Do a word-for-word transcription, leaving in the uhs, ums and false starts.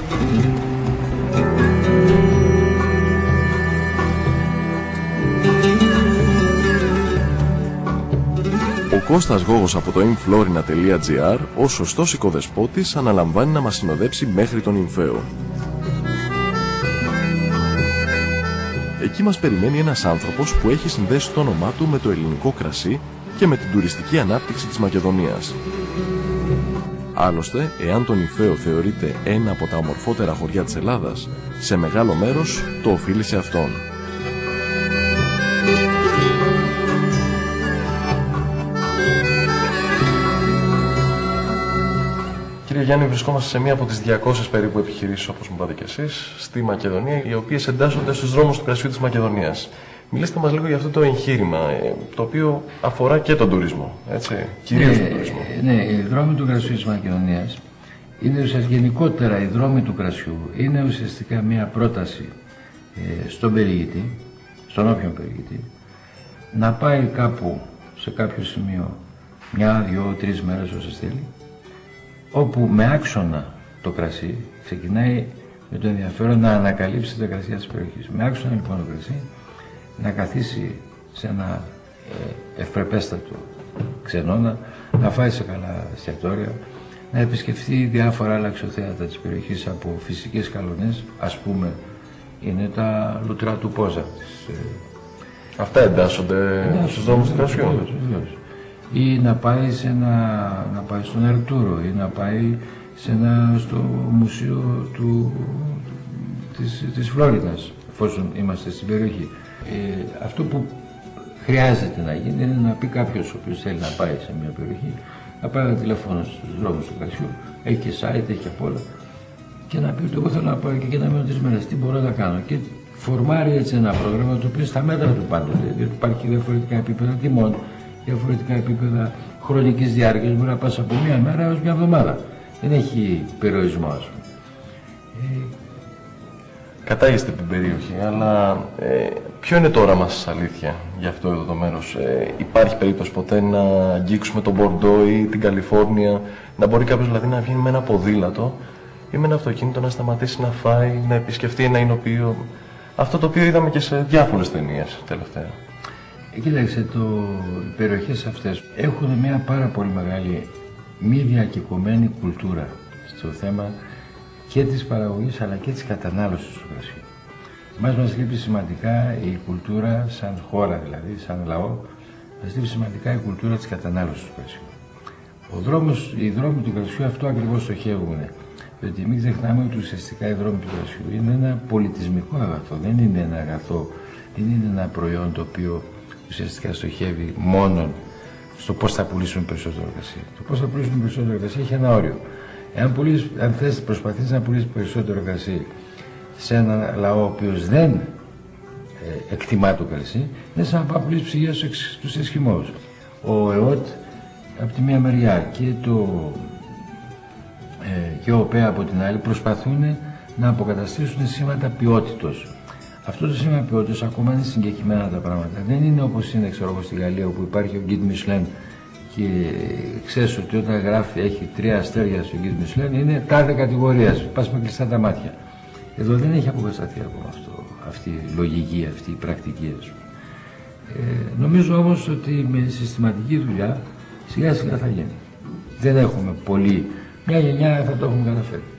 Ο Κώστας Γόγος από το inflorina τελεία gr, ο σωστός οικοδεσπότης, αναλαμβάνει να μας συνοδέψει μέχρι τον Ινφαίο. Εκεί μας περιμένει ένας άνθρωπος που έχει συνδέσει το όνομά του με το ελληνικό κρασί και με την τουριστική ανάπτυξη της Μακεδονίας. Άλλωστε, εάν το Ινφαίο θεωρείται ένα από τα ομορφότερα χωριά της Ελλάδας, σε μεγάλο μέρος το οφείλει σε αυτόν. Κύριε Γιάννη, βρισκόμαστε σε μία από τις διακόσιες περίπου επιχειρήσεις, όπως μου είπατε και εσείς, στη Μακεδονία, οι οποίες εντάσσονται στους δρόμους του κρασιού της Μακεδονίας. Μιλήστε μας λίγο για αυτό το εγχείρημα, το οποίο αφορά και τον τουρισμό, έτσι, κυρίως ναι, τον τουρισμό. Ναι, οι δρόμοι του κρασιού της Μακεδονίας είναι ουσιαστικά, γενικότερα οι δρόμοι του κρασιού είναι ουσιαστικά μία πρόταση ε, στον περιηγητή, στον όποιον περιηγητή, να πάει κάπου σε κάποιο σημείο μια, δυο, τρεις μέρες όσο θέλει, όπου με άξονα το κρασί ξεκινάει με το ενδιαφέρον να ανακαλύψει τα κρασιά της περιοχής. Με άξονα λοιπόν το κρασί να καθίσει σε ένα ε, ευπρεπέστατο ξενώνα, να φάει σε καλά εστιατόρια, να επισκεφθεί διάφορα άλλα αξιοθέατα της περιοχής από φυσικές καλονές, ας πούμε είναι τα λουτρά του Πόζα. Ε, Αυτά εντάσσονται στους δρόμους του κρασιού. Ή να πάει, σε ένα, να πάει στον Αρκτούρο ή να πάει σε ένα, στο μουσείο του, της, της Φλόρινας, εφόσον είμαστε στην περιοχή. Ε, αυτό που χρειάζεται να γίνει είναι να πει κάποιος ο οποίος θέλει να πάει σε μια περιοχή, να πάει ένα τηλέφωνο στους δρόμους του κρασιού, έχει και site, έχει και απ' όλα, και να πει ότι εγώ θέλω να πάω και να μείνω τρεις μέρες, τι μπορώ να κάνω. Και φορμάρει έτσι ένα πρόγραμμα το οποίο στα μέτρα του πάντοτε, διότι υπάρχει διαφορετικά επίπεδα τιμών, διαφορετικά επίπεδα χρονικής διάρκειας, μπορεί να πας από μία μέρα έως μία εβδομάδα. Δεν έχει περιορισμό, ας πούμε. Ε... Κατάγεστε την περιοχή, αλλά ε, ποιο είναι το όραμα σας, αλήθεια, για αυτό εδώ το μέρος? Ε, υπάρχει περίπτωση ποτέ να αγγίξουμε τον Μπορντό ή την Καλιφόρνια, να μπορεί κάποιος δηλαδή να βγει με ένα ποδήλατο ή με ένα αυτοκίνητο να σταματήσει να φάει, να επισκεφτεί ένα εινοποιείο? Αυτό το οποίο είδαμε και σε διάφορες ταινίες τελευταία. Κοίταξε, το, οι περιοχές αυτές έχουν μια πάρα πολύ μεγάλη μη διακεκομένη κουλτούρα στο θέμα και της παραγωγής αλλά και της κατανάλωσης του κρασιού. Μας μας λείπει σημαντικά η κουλτούρα, σαν χώρα δηλαδή, σαν λαό, μας λείπει σημαντικά η κουλτούρα της κατανάλωσης του κρασιού. Ο δρόμος, οι δρόμοι του κρασιού αυτό ακριβώς στοχεύουν. Διότι μην ξεχνάμε ότι ουσιαστικά οι δρόμοι του κρασιού είναι ένα πολιτισμικό αγαθό, δεν είναι ένα αγαθό, δεν είναι ένα προϊόν το οποίο ουσιαστικά στοχεύει μόνο στο πώς θα πουλήσουμε περισσότερο κρασί. Το πώς θα πουλήσουμε περισσότερο κρασί έχει ένα όριο. Εάν πουλήσεις, αν θες προσπαθείς να πουλήσεις περισσότερο κρασί σε ένα λαό ο οποίος δεν ε, εκτιμά το κρασί, είναι σαν να πάει να πουλήσεις ψυγεία στους Εσχημώους. Ο ΕΟΤ από τη μία μεριά και, το, ε, και ο ΟΠΕ από την άλλη προσπαθούν να αποκαταστήσουν σήματα ποιότητος. Αυτό το σήμα ποιότητας ακόμα είναι συγκεκριμένα τα πράγματα. Δεν είναι όπως είναι, ξέρω εγώ, στη Γαλλία όπου υπάρχει ο Guide Michelin και ξέρεις ότι όταν γράφει έχει τρία αστέρια στο Guide Michelin είναι τάδε κατηγορίας. Πας με κλειστά τα μάτια. Εδώ δεν έχει αποκατασταθεί ακόμα αυτό, αυτή η λογική, αυτή η πρακτική. Ε, νομίζω όμως ότι με συστηματική δουλειά σιγά σιγά θα γίνει. Δεν έχουμε πολύ. Μια γενιά θα το έχουμε καταφέρει.